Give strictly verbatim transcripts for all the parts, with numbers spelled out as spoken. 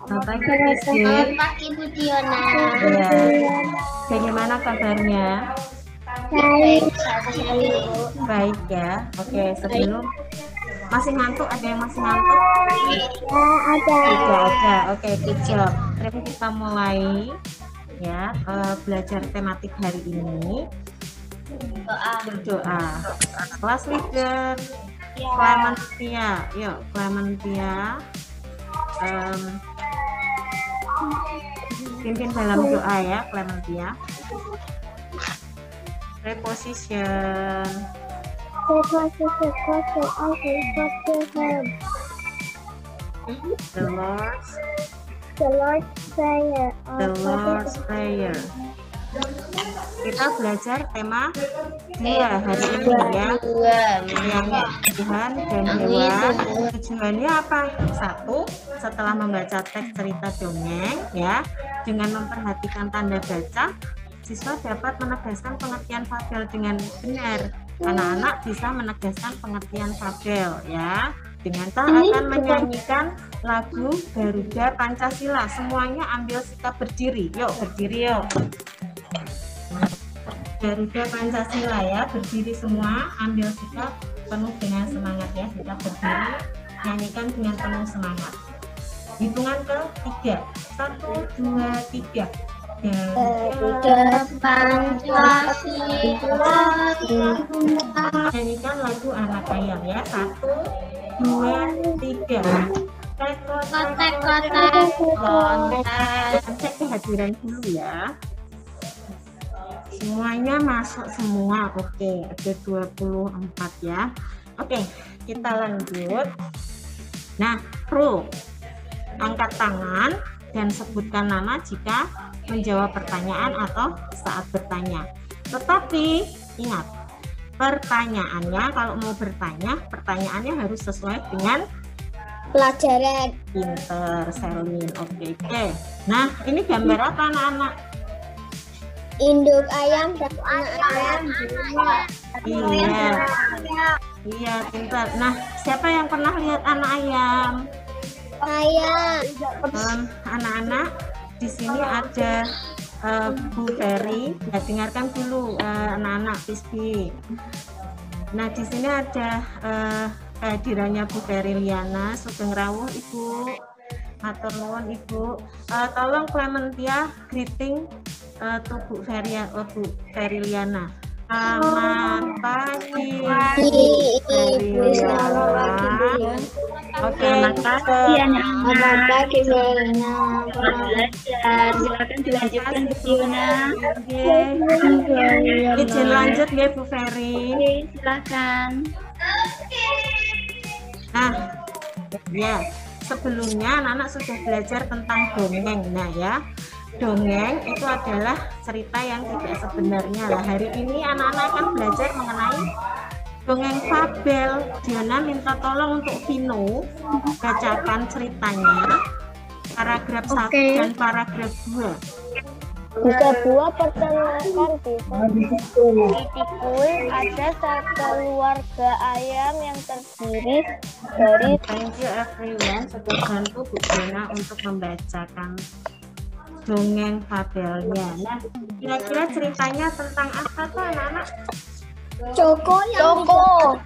Selamat pagi, Rizky. Selamat pagi, Bu Diona. Ya. Bagaimana kabarnya? Baik, sekali. Baik ya. Oke, sebelum masih ngantuk, ada yang masih ngantuk? Ya, ada. Tidak ada. Oke, good job. Terus kita mulai ya uh, belajar tematik hari ini. Doa. Berdoa. Kelas leader. Clementia, yuk Clementia. Um, pimpin dalam doa ya, Clementia. Preposition. Preposition question of question. The Lord's. The Lord's Prayer. The Lord's Prayer. Kita belajar tema dua hari ini ya. Yang Tuhan dan hewan. Tujuannya apa? Satu, setelah membaca teks cerita dongeng ya, dengan memperhatikan tanda baca, siswa dapat menegaskan pengertian fabel dengan benar. Anak-anak bisa menegaskan pengertian fabel ya, dengan cara akan menyanyikan lagu Garuda Pancasila. Semuanya ambil sikap berdiri. Yuk berdiri yuk. Garuda Pancasila ya, berdiri semua, ambil sikap penuh dengan semangat ya, sikap berdiri, nyanyikan dengan penuh semangat. Hitungan ke tiga, satu, dua, tiga. Garuda Pancasila. Nyanyikan lagu anak ayam ya, satu, dua, tiga. Kotek-kotek lontar. Cek kehadiran dulu ya. Semuanya masuk semua. Oke, ada dua puluh empat ya. Oke, kita lanjut. Nah, pro. Angkat tangan dan sebutkan nama jika menjawab pertanyaan atau saat bertanya. Tetapi ingat, pertanyaannya kalau mau bertanya, pertanyaannya harus sesuai dengan Pelajaran. Pinter, Selin. Oke, oke. Nah, ini gambar apa anak-anak? Induk ayam dan anak ayam. Iya, iya pintar. Nah, siapa yang pernah lihat anak ayam? Saya. Um, anak-anak, di sini ada uh, Bu Ferry. Ya, dengarkan dulu uh, anak-anak Pispi. Nah, di sini ada uh, kehadirannya Bu Ferry Liana, Sugeng Rawuh Ibu. Matur nuwun Ibu. Uh, tolong Clementia greeting uh, to Bu Ferry, oh, Bu Ferry Liana. Selamat pagi, Ibu. Selamat pagi, Bu. Oke, Selamat pagi anak-anak. Selamat pagi, Bu Lina. Belajar. Silakan dilanjutkan Bu Diona. Izin lanjut ya Bu Ferry. Oke, silakan. Nah, ya sebelumnya anak-anak sudah belajar tentang dongeng. Nah ya, dongeng itu adalah cerita yang tidak sebenarnya. Lah hari ini anak-anak akan belajar mengenai dongeng fabel. Diana minta tolong untuk Vino bacakan ceritanya paragraf satu Oke. dan paragraf dua. Jika buah peternakan bisa ditikui, ada sekeluarga ayam yang terdiri dari Thank you everyone sudah bantu Bu Diana untuk membacakan dongeng fabelnya. Nah, kira-kira ceritanya tentang apa tuh anak-anak? Joko yang Joko.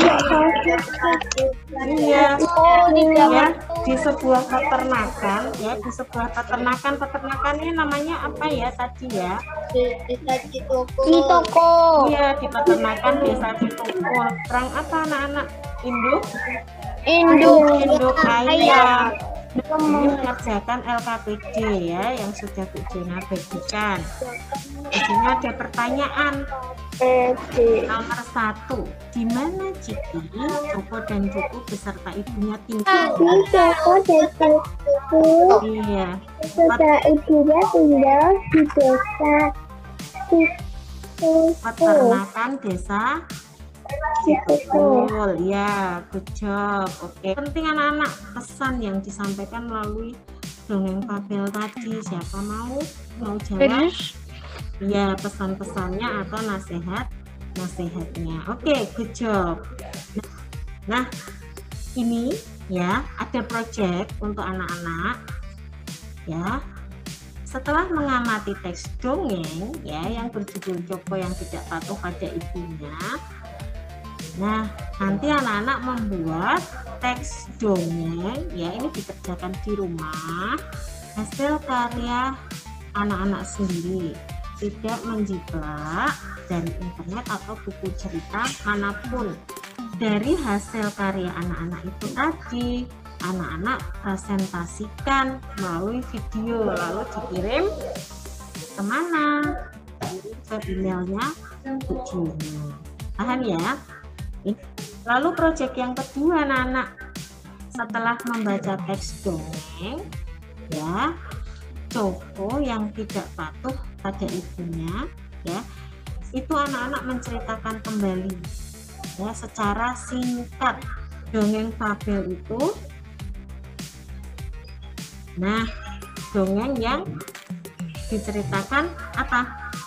Iya, Oh, tidak ya, di sebuah peternakan, ya, di sebuah peternakan, peternakan ini namanya apa ya tadi ya? bisa di toko. Di toko. Iya, di peternakan desa Citokol. Perang apa anak-anak? Induk? Induk. Induk ayam. Ini mengerjakan L K P D ya, yang sudah Bu Diana bagikan. Di sini ada pertanyaan. Nomor satu, di mana Ciki, Joko dan Joko beserta ibunya tinggal? Di toko dan toko. Iya. Sudah ibunya tinggal di desa Peternakan desa Citokol. Betul, ya, good job. Oke, penting anak-anak pesan yang disampaikan melalui dongeng fabel tadi. Siapa mau mau jawab? Ya, pesan-pesannya atau nasihat nasihatnya. Oke, good job. Nah, ini ya ada project untuk anak-anak. ya. Setelah mengamati teks dongeng ya yang berjudul Joko yang tidak patuh pada ibunya, nah nanti anak-anak membuat teks dongeng ya, ini dikerjakan di rumah, hasil karya anak-anak sendiri, tidak menjiplak dari internet atau buku cerita manapun. Dari hasil karya anak-anak itu tadi, anak-anak presentasikan melalui video, lalu dikirim kemana? Ke emailnya Bu Juni. Paham ya? Lalu proyek yang kedua anak-anak, setelah membaca teks dongeng ya, Joko yang tidak patuh pada ibunya ya, itu anak-anak menceritakan kembali ya secara singkat dongeng fabel itu. Nah, dongeng yang diceritakan apa?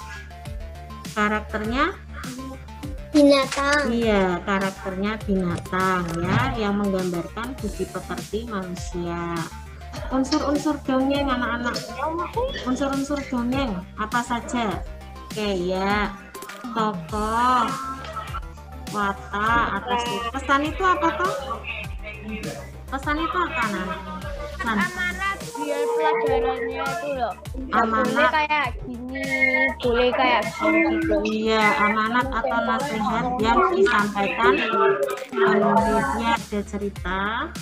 Karakternya binatang. Iya, karakternya binatang ya, yang menggambarkan budi pekerti manusia. Unsur-unsur dongeng anak-anak. Unsur-unsur dongeng apa saja? Kayak tokoh, watak, atas pesan itu apa toh? Pesan itu apa anak-anak? Amanat biar pelajarannya itu loh. Amanat. Boleh kayak gini, boleh kayak gini gitu. Iya, amanat atau nasihat yang disampaikan penulisnya ada cerita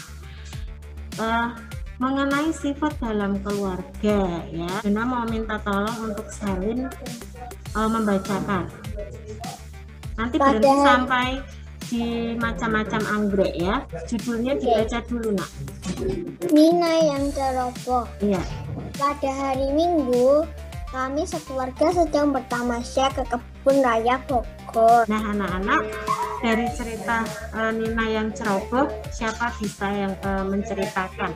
uh, mengenai sifat dalam keluarga ya. Bunda mau minta tolong untuk salin uh, membacakan. Nanti berhenti sampai di macam-macam anggrek ya. Judulnya dibaca dulu nak. Nina yang ceroboh. Iya. Pada hari Minggu, kami sekeluarga sedang bertamasya ke kebun raya Bogor. Nah anak-anak, dari cerita uh, Nina yang ceroboh, siapa bisa yang uh, menceritakan?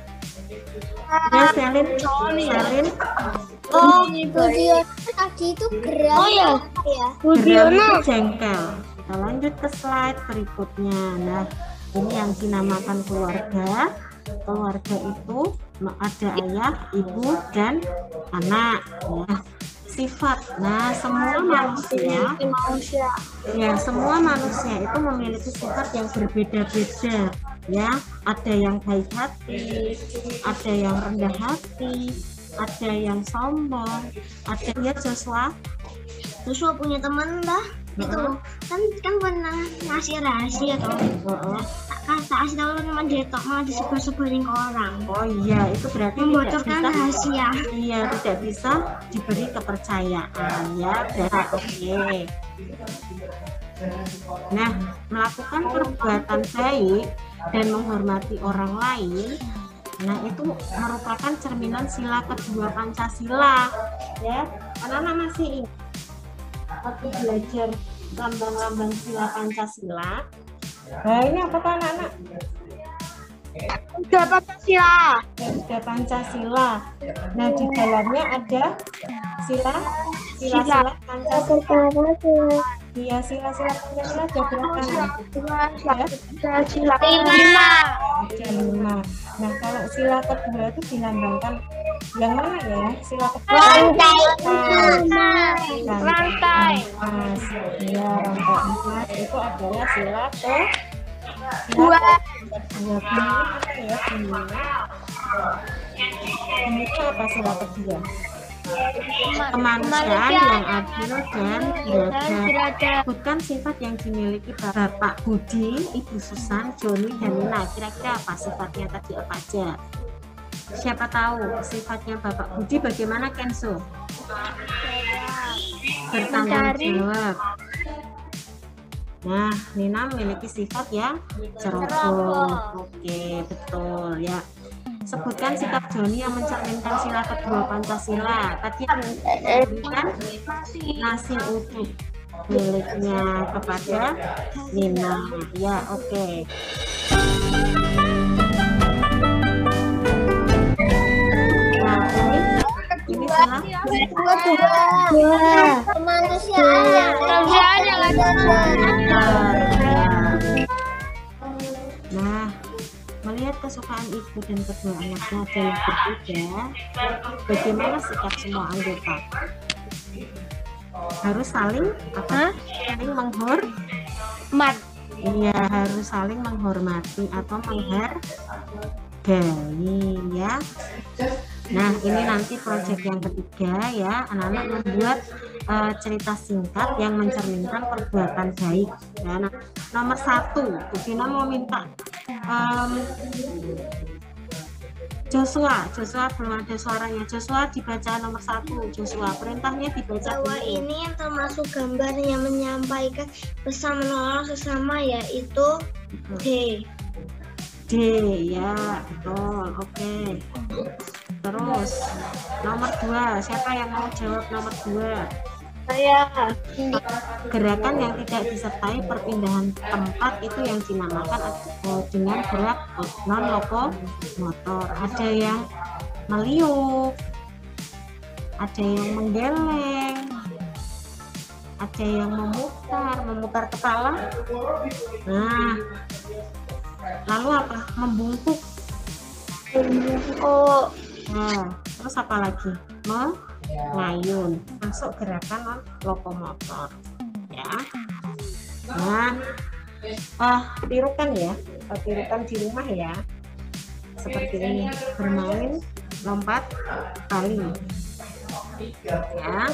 Ya Selin, Selin. Oh, Budiono tadi itu geram. Oh ya, ya. Geram itu jengkel. Kita lanjut ke slide berikutnya. Nah, ini yang dinamakan keluarga. Keluarga itu ada ayah, ibu, dan anak. Nah, sifat. Nah, semua manusia, ya semua manusia itu memiliki sifat yang berbeda-beda. Ya, ada yang baik hati, ada yang rendah hati, ada yang sombong, ada ya Joshua. Joshua punya teman dah. Itu kan kan pernah ngasih rahasia toh. Oh, tak kasih tahu teman dia tok malah disebar-sebarin ke orang. oh iya, itu berarti membocorkan tidak bisa, rahasia. Iya, tidak bisa diberi kepercayaan ya. Oke. Okay. Nah, melakukan perbuatan baik dan menghormati orang lain, nah itu merupakan cerminan sila kedua Pancasila ya. Anak-anak masih ingat waktu belajar lambang-lambang sila Pancasila? Nah ini apa kan anak-anak? Udah Pancasila. Udah Pancasila. Nah di dalamnya ada sila sila-sila Pancasila. Iya, sila-sila Pancasila ada berapa? Ya? Sila lima. Ada lima. Nah kalau sila kedua itu dilambangkan yang mana ya? Sila kedua. Rantai. Rantai. Emas. Ya, rantai emas itu adalah sila ke Dua. Dua ya, ini apa sila kedua? Kemanusiaan yang adil dan beradab. Bukan sifat yang dimiliki Bapak Budi, Ibu Susan, Joni, dan Nina. Kira-kira apa sifatnya tadi apa aja? Siapa tahu sifatnya Bapak Budi bagaimana Kenzo? Bertanggung jawab. Nah, Nina memiliki sifat yang ceroboh. Oke, betul ya. Sebutkan sikap Joni yang mencerminkan sila kedua Pancasila. Tadi memberikan nasi uduk miliknya kepada Nina. Ya, oke. Okay. Nah, ini ini salah. Kedua. Kemanusiaan. Kemanusiaan yang ada. Nah, melihat kesukaan ibu dan kedua anaknya adalah berbeda, bagaimana sikap semua anggota? Harus saling apa? Saling menghormat. Iya, harus saling menghormati atau menghargai ya. Nah, ini nanti proyek yang ketiga ya, anak-anak membuat uh, cerita singkat yang mencerminkan perbuatan baik. Ya, nah, nomor satu, Bu Gina mau minta um, Joshua, Joshua belum ada suaranya. Joshua dibaca nomor satu. Joshua, perintahnya dibaca. Bahwa ini yang termasuk gambar yang menyampaikan pesan menolong sesama, yaitu D. D ya, betul. Oke. Terus nomor dua, siapa yang mau jawab nomor dua? Saya. Gerakan yang tidak disertai perpindahan tempat itu yang dinamakan dengan gerak non lokomotor. Ada yang meliuk, ada yang menggeleng, ada yang memutar, memutar kepala. Nah, lalu apa? Membungkuk. Oh. Nah, terus apa lagi? Mengayun, masuk gerakan non lokomotor ya. Nah, ah, tirukan ya, tirukan di rumah ya, seperti ini, bermain lompat tali ya.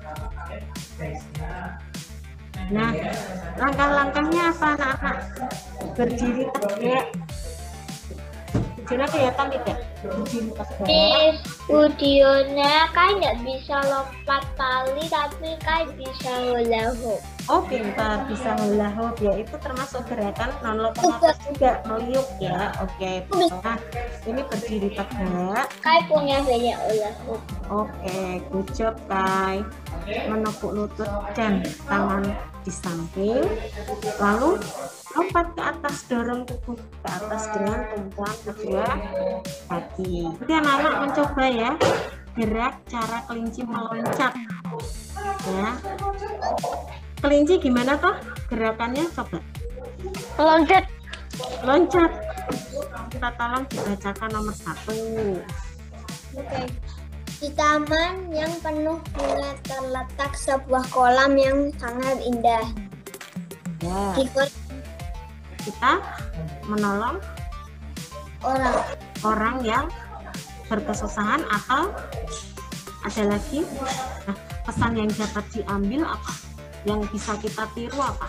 Nah, langkah-langkahnya apa anak-anak? Berdiri tegak. Jadi kelihatan tidak? Berdiri tegak. Studionya kan nggak bisa lompat tali, tapi kan bisa hula hoop. Oh, pintar, bisa hula hoop ya, itu termasuk gerakan non lokomotor juga, meliuk ya. Oke, nah ini berdiri tegak. Kai punya banyak hula hoop. Oke, good job Kai. Menepuk lutut dan tangan di samping, lalu lompat ke atas, dorong tubuh ke atas dengan tumpuan kedua kaki. Jadi anak-anak mencoba ya gerak cara kelinci meloncat ya. Kelinci gimana toh gerakannya, coba Loncat. loncat. Kita tolong dibacakan nomor satu. Oke. Di taman yang penuh bunga terletak sebuah kolam yang sangat indah. Ya, Di kita menolong orang orang yang berkesusahan atau ada lagi. Nah, pesan yang dapat diambil apa? Yang bisa kita tiru apa?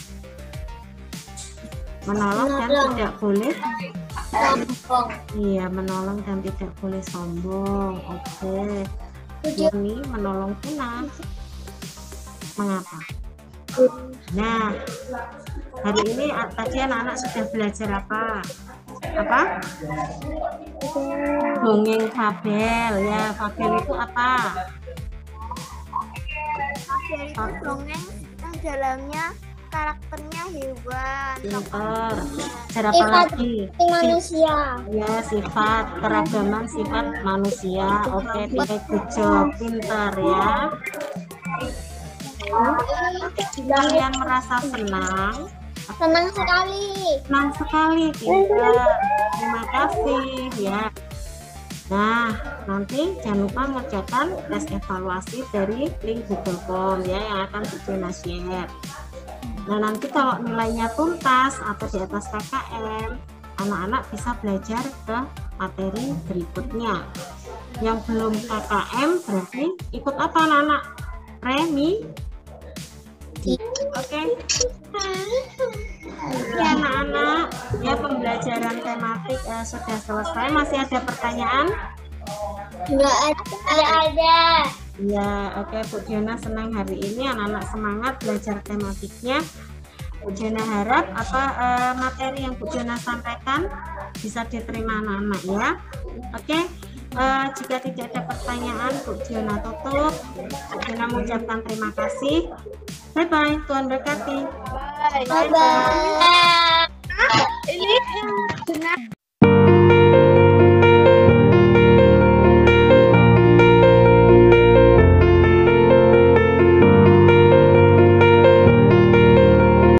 Menolong dan Menolong. tidak boleh sombong. iya, menolong dan tidak boleh sombong. Oke. Ini menolong tuna. Mengapa? Nah, hari ini tadi anak-anak sudah belajar apa? Apa? Dongeng fabel ya. Fabel itu apa? Fabel itu dongeng yang dalamnya karakternya hewan. Pinter. Cara apa lagi? Manusia. Ya, sifat keragaman sifat manusia. Oke, okay, good job, pintar ya. Kalian merasa senang? Senang sekali. Senang sekali, pintar. Terima kasih ya. Nah, nanti jangan lupa mengerjakan tes evaluasi dari link Google Form ya yang akan Bujana share. Nah, nanti kalau nilainya tuntas atau di atas K K M, anak-anak bisa belajar ke materi berikutnya. Yang belum K K M berarti ikut apa anak-anak? Remi. Oke. Ya anak-anak, ya pembelajaran tematik eh, sudah selesai. Masih ada pertanyaan? Enggak ada. Enggak ada. Ya, oke Bu Diana senang hari ini anak-anak semangat belajar tematiknya. Bu Diana harap apa eh, materi yang Bu Diana sampaikan bisa diterima anak-anak ya. Oke, eh, jika tidak ada pertanyaan Bu Diana tutup. Bu Diana mengucapkan terima kasih. Bye bye, Tuhan berkati. Bye bye. Ini